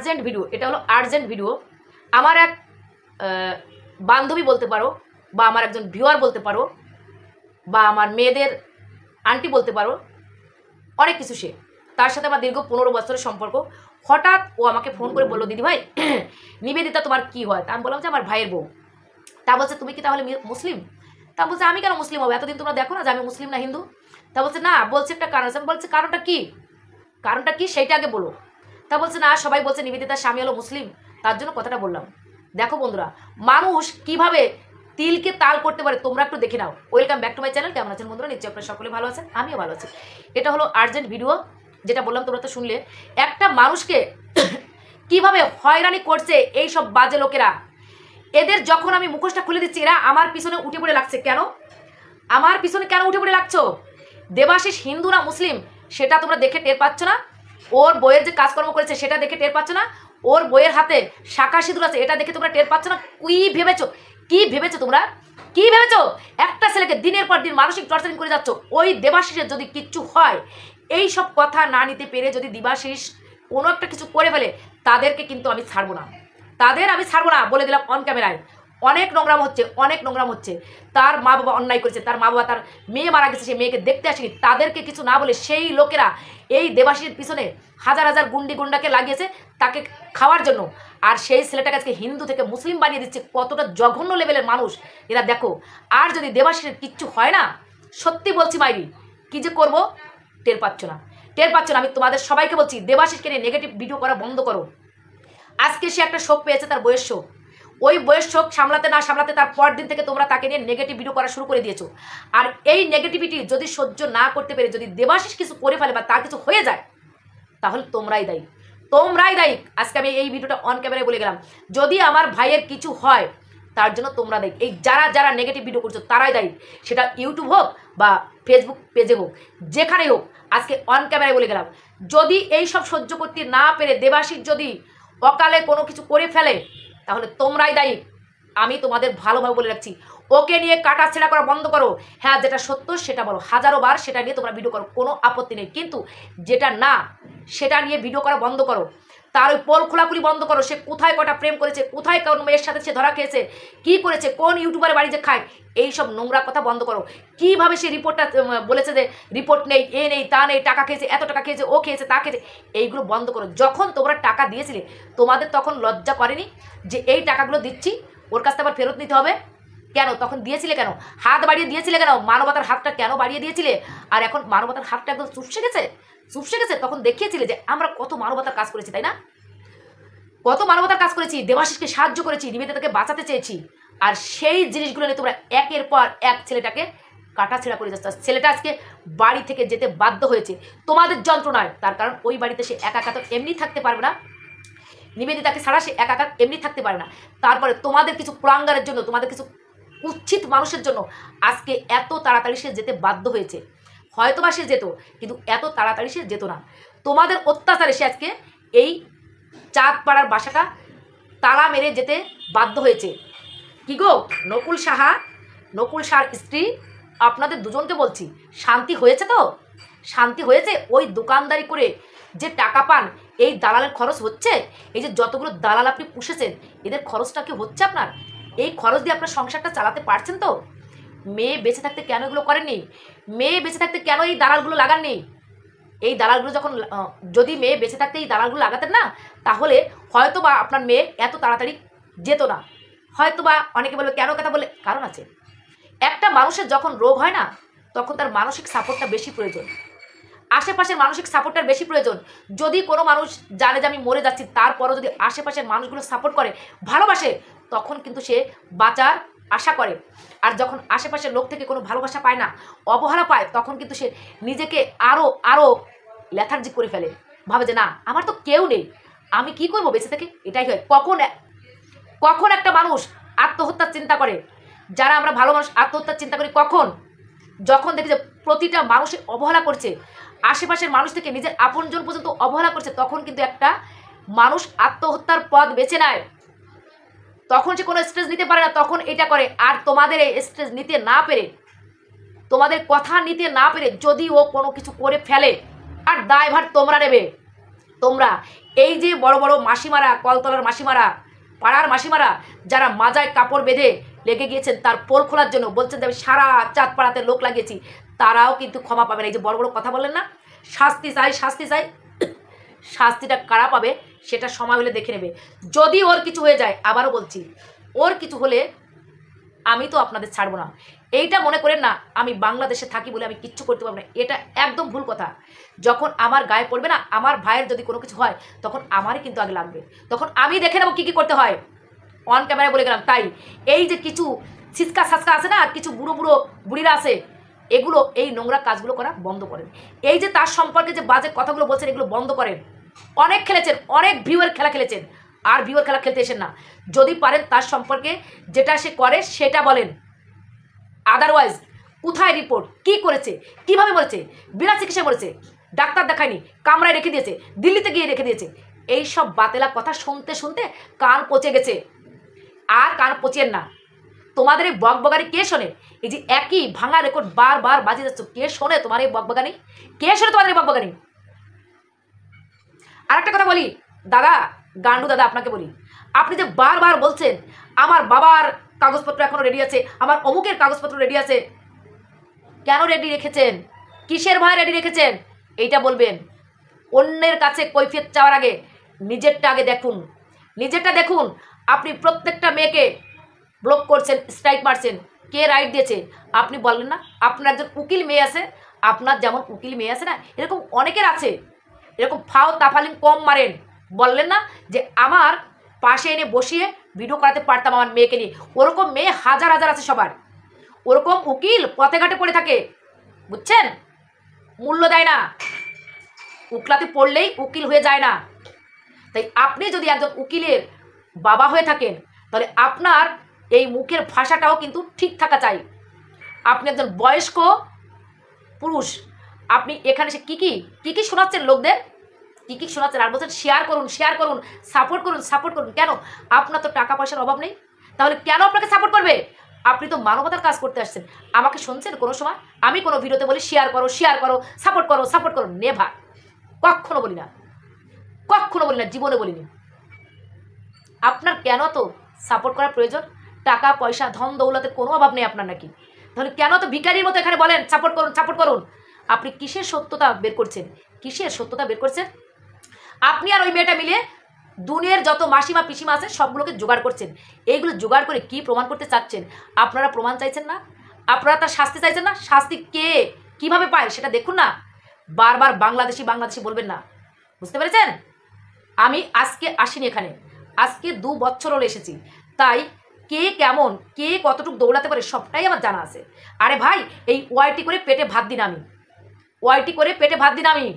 Urgent video, এটা হলো urgent video. আমার এক বান্ধবী বলতে পারো, বা আমার একজন ভিউয়ার বলতে পারো, বা আমার মেয়েদের আন্টি বলতে পারো, অনেক কিছু। সে, তার সাথে আমার দীর্ঘ 15 বছরের সম্পর্ক। হঠাৎ ও আমাকে ফোন করে বললো, দিদি ভাই নিবেদিতা তোমার কি হয়? তা আমি বললাম যে আমার ভাইয়ের বউ। তা বলছে তুমি কি তাহলে মুসলিম? তা বলছে আমি কেন মুসলিম হবো, এতদিন তোমরা দেখো না যে আমি মুসলিম না হিন্দু? তা বলছে না, বলছে একটা কারণ আছে। আমি বলছে কারণটা কি, কারণটা কি সেইটা আগে বলো। তা বলছে না, সবাই বলছে নিবেদিতার স্বামী হলো মুসলিম, তার জন্য কথাটা বললাম। দেখো বন্ধুরা, মানুষ কিভাবে তিলকে তাল করতে পারে তোমরা একটু দেখে নাও। Welcome back to my channel. কেমন আছেন বন্ধুরা? নিশ্চয়ই আপনারা সকলে ভালো আছেন, আমিও ভালো আছি। এটা হলো আর্জেন্ট ভিডিও, যেটা বললাম তোমরা তো শুনলে। একটা মানুষকে কিভাবে হয়রানি করছে এই সব বাজে লোকেরা। এদের যখন আমি মুখোশটা খুলে দিচ্ছি, এরা আমার পিছনে উঠে পড়ে লাগছে। কেন আমার পিছনে কেন উঠে পড়ে লাগছো? দেবাশিস হিন্দু না মুসলিম সেটা তোমরা দেখে টের পাচ্ছ না? ওর বইয়ের যে কাজকর্ম করেছে সেটা দেখে টের পাচ্ছ না? ওর বইয়ের হাতে শাঁখা সিঁদুর আছে, এটা দেখে তোমরা টের পাচ্ছ না? কি ভেবেছো, কি ভেবেছো তোমরা, কি ভেবেছো? একটা ছেলেকে দিনের পর দিন মানসিক টর্চারিং করে যাচ্ছ। ওই দেবাশিসের যদি কিচ্ছু হয়, এই সব কথা না নিতে পেরে যদি দেবাশিস কোনো একটা কিছু করে ফেলে, তাদেরকে কিন্তু আমি ছাড়বো না, তাদের আমি ছাড়বো না, বলে দিলাম অন ক্যামেরায়। অনেক নোংরাম হচ্ছে, অনেক নোংরাম হচ্ছে। তার মা বাবা অন্যায় করেছে, তার মা বাবা, তার মেয়ে মারা গেছে, সে মেয়েকে দেখতে আসেনি, তাদেরকে কিছু না বলে সেই লোকেরা এই দেবাশিসের পিছনে হাজার হাজার গুন্ডি গুন্ডাকে লাগিয়েছে তাকে খাওয়ার জন্য। আর সেই ছেলেটাকে আজকে হিন্দু থেকে মুসলিম বানিয়ে দিচ্ছে। কতটা জঘন্য লেভেলের মানুষ এরা দেখো। আর যদি দেবাশিসের কিচ্ছু হয় না, সত্যি বলছি মাইরি, কি যে করবো টের পাচ্ছ না, টের পাচ্ছ না। আমি তোমাদের সবাইকে বলছি, দেবাশিসকে নিয়ে নেগেটিভ ভিডিও করা বন্ধ করো। আজকে সে একটা শোক পেয়েছে, তার বয়স শোক। ওই বয়স শোক সামলাতে না সামলাতে তার পর দিন থেকে তোমরা তাকে নিয়ে নেগেটিভ ভিডিও করা শুরু করে দিয়েছো। আর এই নেগেটিভিটি যদি সহ্য না করতে পেরে যদি দেবাশিস কিছু করে ফেলে বা তার কিছু হয়ে যায়, তাহলে তোমরাই দায়ী, তোমরাই দায়ী। আজকে আমি এই ভিডিওটা অন ক্যামেরায় বলে গেলাম, যদি আমার ভাইয়ের কিছু হয় তার জন্য তোমরা দায়ী। এই যারা যারা নেগেটিভ ভিডিও করছো তারাই দায়ী, সেটা ইউটিউব হোক বা ফেসবুক পেজে হোক, যেখানেই হোক। আজকে অন ক্যামেরায় বলে গেলাম, যদি এই সব সহ্য করতে না পেরে দেবাশিস যদি অকালে কোনো কিছু করে ফেলে, তাহলে তোমরাই দায়ী। আমি তোমাদের ভালোভাবে বলে রাখছি, ওকে নিয়ে কাটা ছেঁড়া করা বন্ধ করো। হ্যাঁ, যেটা সত্য সেটা বলো, হাজারো বার সেটা নিয়ে তোমরা ভিডিও করো, কোনো আপত্তি নেই। কিন্তু যেটা না, সেটা নিয়ে ভিডিও করা বন্ধ করো। তার ওই পোল খোলাখুলি বন্ধ করো। সে কোথায় কটা প্রেম করেছে, কোথায় কোন মেয়ের সাথে সে ধরা খেয়েছে, কি করেছে, কোন ইউটিউবারের বাড়ি যে খায়, এইসব নোংরা কথা বন্ধ করো। কিভাবে সে রিপোর্টটা বলেছে যে রিপোর্ট নেই, এ নেই, তা নেই, টাকা খেয়েছে, এত টাকা খেয়েছে, ও খেয়েছে, তা খেয়েছে, এইগুলো বন্ধ করো। যখন তোমরা টাকা দিয়েছিলে, তোমাদের তখন লজ্জা করেনি যে এই টাকাগুলো দিচ্ছি, ওর কাছ থেকে আবার ফেরত নিতে হবে? কেন তখন দিয়েছিলে? কেন হাত বাড়িয়ে দিয়েছিলে? কেন মানবতার হাতটা কেন বাড়িয়ে দিয়েছিলে? আর এখন মানবতার হাতটা একদম চুপসে গেছে, চুপসে গেছে। তখন দেখিয়েছিলে যে আমরা কত মানবতার কাজ করেছি, তাই না? কত মানবতার কাজ করেছি, দেবাশিসকে সাহায্য করেছি, নিবেদিতাকে বাঁচাতে চেয়েছি। আর সেই জিনিসগুলো নিয়ে তোমরা একের পর এক ছেলেটাকে কাটাছেঁড়া করে যাচ্ছে। ছেলেটা আজকে বাড়ি থেকে যেতে বাধ্য হয়েছে তোমাদের যন্ত্রণায়। তার কারণ ওই বাড়িতে সে একা একা তো এমনি থাকতে পারবে না, নিবেদিতাকে ছাড়া সে একা একা এমনি থাকতে পারে না। তারপরে তোমাদের কিছু কুলাঙ্গারের জন্য, তোমাদের কিছু কুৎসিত মানুষের জন্য আজকে এত তাড়াতাড়ি সে যেতে বাধ্য হয়েছে। হয়তোবা সে যেত, কিন্তু এত তাড়াতাড়ি সে যেত না। তোমাদের অত্যাচারে সে আজকে এই চাঁদপাড়ার বাসাটা তালা মেরে যেতে বাধ্য হয়েছে। কি গো নকুল সাহা, নকুল সাহার স্ত্রী, আপনাদের দুজনকে বলছি, শান্তি হয়েছে তো? শান্তি হয়েছে? ওই দোকানদারি করে যে টাকা পান, এই দালালের খরচ হচ্ছে? এই যে যতগুলো দালাল আপনি পুষেছেন, এদের খরচটা কি হচ্ছে আপনার? এই খরচ দিয়ে আপনার সংসারটা চালাতে পারছেন তো? মেয়ে বেঁচে থাকতে কেন এগুলো করেননি? মেয়ে বেঁচে থাকতে কেন এই দালালগুলো লাগাননি? এই দালালগুলো যখন, যদি মেয়ে বেঁচে থাকতে এই দালালগুলো লাগাতেন না, তাহলে হয়তো বা আপনার মেয়ে এত তাড়াতাড়ি যেত না। হয়তো বা অনেকে বলবে কেন কথা বলে, কারণ আছে। একটা মানুষের যখন রোগ হয় না, তখন তার মানসিক সাপোর্টটা বেশি প্রয়োজন, আশেপাশের মানসিক সাপোর্টটার বেশি প্রয়োজন। যদি কোনো মানুষ জানে যে আমি মরে যাচ্ছি, তারপরও যদি আশেপাশের মানুষগুলো সাপোর্ট করে, ভালোবাসে, তখন কিন্তু সে বাঁচার আশা করে। আর যখন আশেপাশের লোক থেকে কোনো ভালোবাসা পায় না, অবহেলা পায়, তখন কিন্তু সে নিজেকে আরও আরও লেথার্জি করে ফেলে। ভাবে যে না, আমার তো কেউ নেই, আমি কি করবো বেঁচে থেকে? এটাই হয়। কখন একটা মানুষ আত্মহত্যার চিন্তা করে? যারা আমরা ভালো মানুষ আত্মহত্যার চিন্তা করি কখন? যখন দেখি যে প্রতিটা মানুষে অবহেলা করছে, আশেপাশের মানুষ থেকে নিজের আপনজন পর্যন্ত অবহেলা করছে, তখন কিন্তু একটা মানুষ আত্মহত্যার পথ বেছে নেয়। তখন সে কোনো স্ট্রেস নিতে পারে না, তখন এটা করে। আর তোমাদের এই স্ট্রেস নিতে না পেরে, তোমাদের কথা নিতে না পেরে যদি ও কোনো কিছু করে ফেলে, আর দায়ভার তোমরা নেবে। তোমরা এই যে বড় বড় মাসিমারা, কলতলার মাসিমারা, পাড়ার মাসিমারা, যারা মাজায় কাপড় বেঁধে লেগে গিয়েছেন তার পোল খোলার জন্য, বলছেন যে আমি সারা চাঁদ পাড়াতে লোক লাগিয়েছি, তারাও কিন্তু ক্ষমা পাবেন। এই যে বড় বড় কথা বললেন না, শাস্তি চাই শাস্তি চাই, শাস্তিটা কারা পাবে সেটা সময় হলে দেখে নেবে। যদি ওর কিছু হয়ে যায়, আবারও বলছি, ওর কিছু হলে আমি তো আপনাদের ছাড়বো না। এইটা মনে করেন না আমি বাংলাদেশে থাকি বলে আমি কিচ্ছু করতে পারবো না, এটা একদম ভুল কথা। যখন আমার গায়ে পড়বে না, আমার ভাইয়ের যদি কোনো কিছু হয়, তখন আমারই কিন্তু আগে লাগবে, তখন আমি দেখে নেবো কী কী করতে হয়। অন ক্যামেরায় বলে গেলাম। তাই এই যে কিছু ছিচকা ছাচকা আছে না, আর কিছু বুড়ো বুড়ো বুড়িরা আছে, এগুলো এই নোংরা কাজগুলো করা বন্ধ করেন। এই যে তার সম্পর্কে যে বাজে কথাগুলো বলছেন, এগুলো বন্ধ করেন। অনেক খেলেছেন, অনেক ভিউয়ের খেলা খেলেছেন, আর ভিউয়ের খেলা খেলতে এসেন না। যদি পারেন তার সম্পর্কে যেটা সে করে সেটা বলেন। আদারওয়াইজ কোথায় রিপোর্ট, কি করেছে, কিভাবে মরেছে, বিনা চিকিৎসায় মরেছে, ডাক্তার দেখায়নি, কামরায় রেখে দিয়েছে, দিল্লিতে গিয়ে রেখে দিয়েছে, এই সব বাতেলা কথা শুনতে শুনতে কান পচে গেছে। আর কান পচিয়েন না। তোমাদের এই বকবগানি কে শোনে? এই যে একই ভাঙা রেকর্ড বারবার বাজিয়ে যাচ্ছ, কে শোনে তোমার এই বকবগানি? কে শোনে তোমাদের এই বকবগানি? আর একটা কথা বলি দাদা, গান্ডু দাদা, আপনাকে বলি, আপনি যে বারবার বলছেন আমার বাবার কাগজপত্র এখনো রেডি আছে, আমার অমুকের কাগজপত্র রেডি আছে, কেন রেডি রেখেছেন? কিসের ভয় রেডি রেখেছেন? এইটা বলবেন। অন্যের কাছে কৈফিয়ত চাওয়ার আগে নিজেরটা আগে দেখুন, নিজেরটা দেখুন। আপনি প্রত্যেকটা মেয়েকে ব্লক করছেন, স্ট্রাইক মারছেন, কে রাইট দিয়েছে? আপনি বললেন না আপনার একজন উকিল মেয়ে আছে, আপনার যেমন উকিল মেয়ে আছে না, এরকম অনেকের আছে, এরকম ফাও তাফালিং কম মারেন। বললেন না যে আমার পাশে এনে বসিয়ে ভিডিও করাতে পারতাম আমার মেয়েকে নিয়ে, ওরকম মেয়ে হাজার হাজার আছে সবার। ওরকম উকিল পথে ঘাটে পড়ে থাকে, বুঝছেন? মূল্য দেয় না, উকলাতে পড়লেই উকিল হয়ে যায় না। তাই আপনি যদি একজন উকিলের বাবা হয়ে থাকেন, তাহলে আপনার এই মুখের ভাষাটাও কিন্তু ঠিক থাকা চাই। আপনি একজন বয়স্ক পুরুষ, আপনি এখানে সে কী কী শোনাচ্ছেন লোকদের, কী কী শোনাচ্ছেন, আর বলছেন শেয়ার করুন শেয়ার করুন, সাপোর্ট করুন সাপোর্ট করুন। কেন? আপনার তো টাকা পয়সার অভাব নেই, তাহলে কেন আপনাকে সাপোর্ট করবে? আপনি তো মানবতার কাজ করতে আসছেন। আমাকে শুনছেন কোনো সময় আমি কোনো ভিডিওতে বলি শেয়ার করো সাপোর্ট করো সাপোর্ট করো? নেভার, কখনো বলি না, কখনো বলি না, জীবনে বলিনি। আপনার কেন তো সাপোর্ট করার প্রয়োজন? টাকা পয়সা ধন দৌলতের কোনো অভাব নেই আপনার নাকি? তাহলে কেন তো ভিখারির মতো এখানে বলেন সাপোর্ট করুন সাপোর্ট করুন? আপনি কিসের সত্যতা বের করছেন? কিসের সত্যতা বের করছেন? আপনি আর ওই মেয়েটা মিলে দুনিয়ার যত মাসিমা পিসিমা আছে সবগুলোকে জোগাড় করছেন। এইগুলো জোগাড় করে কি প্রমাণ করতে চাচ্ছেন? আপনারা প্রমাণ চাইছেন না, আপনারা তার শাস্তি চাইছেন না। শাস্তি কে কিভাবে পায় সেটা দেখুন না। বারবার বাংলাদেশি বাংলাদেশি বলবেন না, বুঝতে পেরেছেন? আমি আজকে আসিনি এখানে, আজকে 2 বছর হলো এসেছি। তাই কে কেমন, কে কতটুকু দৌড়াতে পারে সবটাই আমার জানা আছে। আরে ভাই, এই ওয়াইটি করে পেটে ভাত দিন আমি, ওয়াইটি করে পেটে ভাত দিন আমি,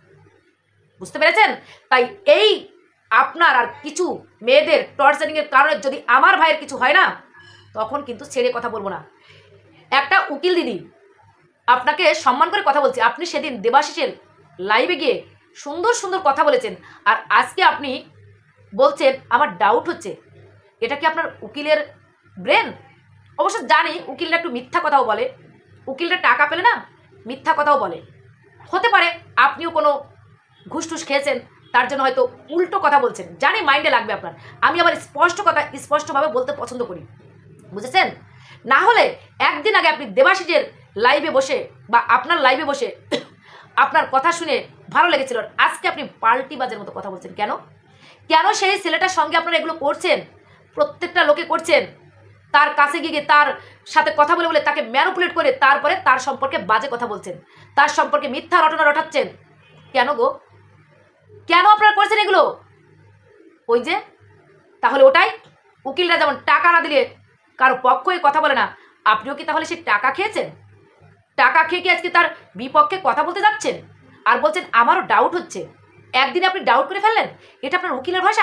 বুঝতে পেরেছেন? তাই এই আপনার আর কিছু মেয়েদের টর্চারিংয়ের কারণে যদি আমার ভাইয়ের কিছু হয় না, তখন কিন্তু ছেড়ে কথা বলবো না। একটা উকিল দিদি, আপনাকে সম্মান করে কথা বলছি, আপনি সেদিন দেবাশিসের লাইভে গিয়ে সুন্দর সুন্দর কথা বলেছেন, আর আজকে আপনি বলছেন আমার ডাউট হচ্ছে। এটা কি আপনার উকিলের ব্রেন? অবশ্য জানি উকিলরা একটু মিথ্যা কথাও বলে, উকিলরা টাকা পেলে না মিথ্যা কথাও বলে। হতে পারে আপনিও কোনো ঘুষ টুস খেয়েছেন, তার জন্য হয়তো উল্টো কথা বলছেন, জানি মাইন্ডে লাগবে আপনার। আমি আবার স্পষ্ট কথা স্পষ্টভাবে বলতে পছন্দ করি, বুঝেছেন? না হলে একদিন আগে আপনি দেবাশিসের লাইভে বসে বা আপনার লাইভে বসে আপনার কথা শুনে ভালো লেগেছিল, আজকে আপনি পাল্টিবাজের মতো কথা বলছেন। কেন? কেন সেই ছেলেটার সঙ্গে আপনারা এগুলো করছেন? প্রত্যেকটা লোকে করছেন। তার কাছে গিয়ে তার সাথে কথা বলে বলে তাকে ম্যানিপুলেট করে তারপরে তার সম্পর্কে বাজে কথা বলছেন, তার সম্পর্কে মিথ্যা রটনা রটাচ্ছেন। কেন গো? কেন আপনারা করছেন এগুলো? ওই যে তাহলে ওটাই, উকিলরা যেমন টাকা না দিলে কারো পক্ষ হয়ে কথা বলে না, আপনিও কি তাহলে সে টাকা খেয়েছেন? টাকা খেয়ে কি আজকে তার বিপক্ষে কথা বলতে যাচ্ছেন আর বলছেন আমারও ডাউট হচ্ছে? একদিনে আপনি ডাউট করে ফেললেন, এটা আপনার উকিলের ভাষা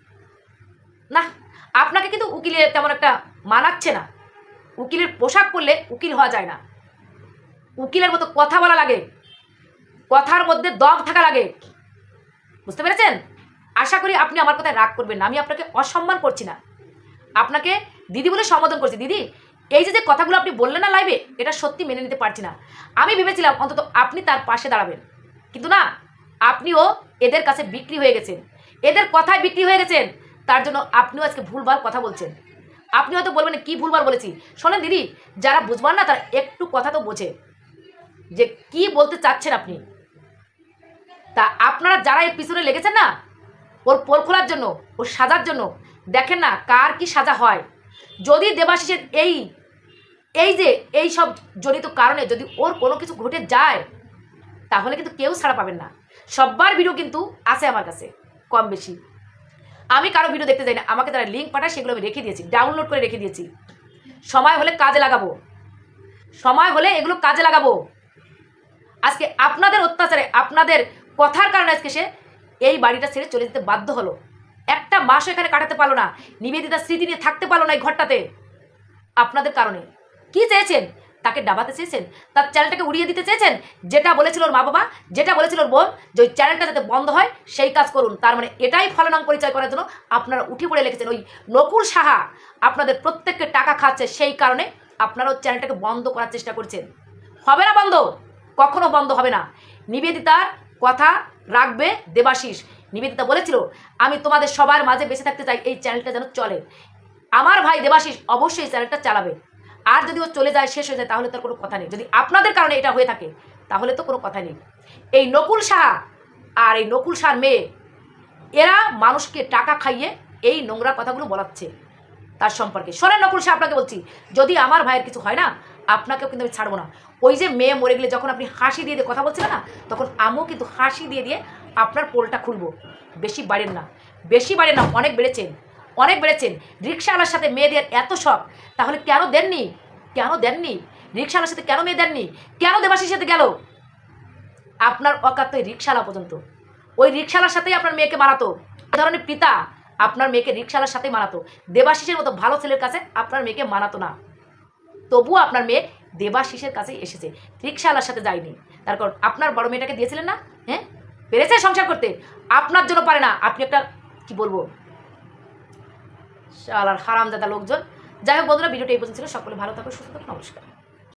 না। আপনাকে কিন্তু উকিলের তেমন একটা মানাচ্ছে না। উকিলের পোশাক পরলে উকিল হওয়া যায় না, উকিলের মতো কথা বলা লাগে, কথার মধ্যে দম থাকা লাগে, বুঝতে পেরেছেন? আশা করি আপনি আমার কথায় রাগ করবেন না, আমি আপনাকে অসম্মান করছি না, আপনাকে দিদি বলে সম্বোধন করছি। দিদি, এই যে কথাগুলো আপনি বললেন না লাইভে, এটা সত্যি মেনে নিতে পারছি না। আমি ভেবেছিলাম অন্তত আপনি তার পাশে দাঁড়াবেন, কিন্তু না, আপনিও এদের কাছে বিক্রি হয়ে গেছেন, এদের কথায় বিক্রি হয়ে গেছেন। তার জন্য আপনিও আজকে ভুলভাল কথা বলছেন। আপনি হয়তো বলবেন কি ভুলভাল বলেছি। শোনেন দিদি, যারা বুঝবার না তারা একটু কথা তো বোঝে যে কি বলতে চাচ্ছেন আপনি। তা আপনারা যারা এর পিছনে লেগেছেন না, ওর পোল খোলার জন্য, ওর সাজার জন্য, দেখেন না কার কি সাজা হয়। যদি দেবাশিসের এই যে এই সব জনিত কারণে যদি ওর কোনো কিছু ঘটে যায়, তাহলে কিন্তু কেউ ছাড়া পাবেন না। সবার ভিডিও কিন্তু আছে আমার কাছে কম বেশি। আমি কারো ভিডিও দেখতে যাই না, আমাকে তারা লিঙ্ক পাঠায়, সেগুলো আমি রেখে দিয়েছি, ডাউনলোড করে রেখে দিয়েছি। সময় হলে কাজে লাগাবো, সময় হলে এগুলো কাজে লাগাবো। আজকে আপনাদের অত্যাচারে, আপনাদের কথার কারণে আজকে সে এই বাড়িটা ছেড়ে চলে যেতে বাধ্য হলো। একটা মাসও এখানে কাটাতে পারলো না, নিবেদিতার স্মৃতি নিয়ে থাকতে পারলো না এই ঘরটাতে। আপনাদের কারণে কি চেয়েছেন? তাকে ডাবাতে চেয়েছেন, তার চ্যানেলটাকে উড়িয়ে দিতে চেয়েছেন। যেটা বলেছিল ওর মা বাবা, যেটা বলেছিল ওর বোন, যে ওই চ্যানেলটা যাতে বন্ধ হয় সেই কাজ করুন। তার মানে এটাই ফলনাং পরিচয় করার জন্য আপনারা উঠে পড়ে লিখেছেন ওই নকুল সাহা আপনাদের প্রত্যেককে টাকা খাচ্ছে, সেই কারণে আপনারা ওই চ্যানেলটাকে বন্ধ করার চেষ্টা করছেন। হবে না বন্ধ, কখনো বন্ধ হবে না। নিবেদিতার কথা রাখবে দেবাশিস। নিবেদিতা বলেছিল আমি তোমাদের সবার মাঝে বেঁচে থাকতে চাই, এই চ্যানেলটা যেন চলে। আমার ভাই দেবাশিস অবশ্যই এই চ্যানেলটা চালাবে। আর যদি ও চলে যায়, শেষ হয়ে যায়, তাহলে তার কোনো কথা নেই। যদি আপনাদের কারণে এটা হয়ে থাকে তাহলে তো কোনো কথা নেই। এই নকুল সাহা আর এই নকুল সাহার মেয়ে, এরা মানুষকে টাকা খাইয়ে এই নোংরা কথাগুলো বলাচ্ছে তার সম্পর্কে। শোনেন নকুল সাহা, আপনাকে বলছি, যদি আমার ভাইয়ের কিছু হয় না, আপনাকেও কিন্তু আমি ছাড়বো না। ওই যে মেয়ে মরে গেলে যখন আপনি হাসি দিয়ে দিয়ে কথা বলছিলেন না, তখন আমিও কিন্তু হাসি দিয়ে দিয়ে আপনার পোলটা খুলবো। বেশি বাড়েন না, বেশি বাড়েন না, অনেক বেড়েছেন, অনেক বেড়েছেন। রিক্সাওয়ালার সাথে মেয়েদের এত শখ, তাহলে কেন দেননি? কেন দেননি? রিক্সাওয়ালার সাথে কেন মেয়ে দেননি? কেন দেবাশিসের সাথে গেল? আপনার অকাত রিক্সাওয়ালা পর্যন্ত, ওই রিক্সাওয়ালার সাথেই আপনার মেয়েকে মারাতো। এ ধরনের পিতা আপনার মেয়েকে রিক্সাওয়ালার সাথেই মানাতো। দেবাশিসের মতো ভালো ছেলের কাছে আপনার মেয়েকে মানাতো না। তবুও আপনার মেয়ে দেবাশিসের কাছে এসেছে, রিক্সাওয়ালার সাথে যায়নি। তার কারণ আপনার বড় মেয়েটাকে দিয়েছিলেন না, হ্যাঁ, পেরেছে সংসার করতে, আপনার জন্য পারে না। আপনি একটা কি বলবো, শালার হারামজাদা লোকজন। যাই হোক বন্ধুরা, ভিডিওটা এই পর্যন্ত ছিল। সকলে ভালো থাকো, সুস্থ থাকো, নমস্কার।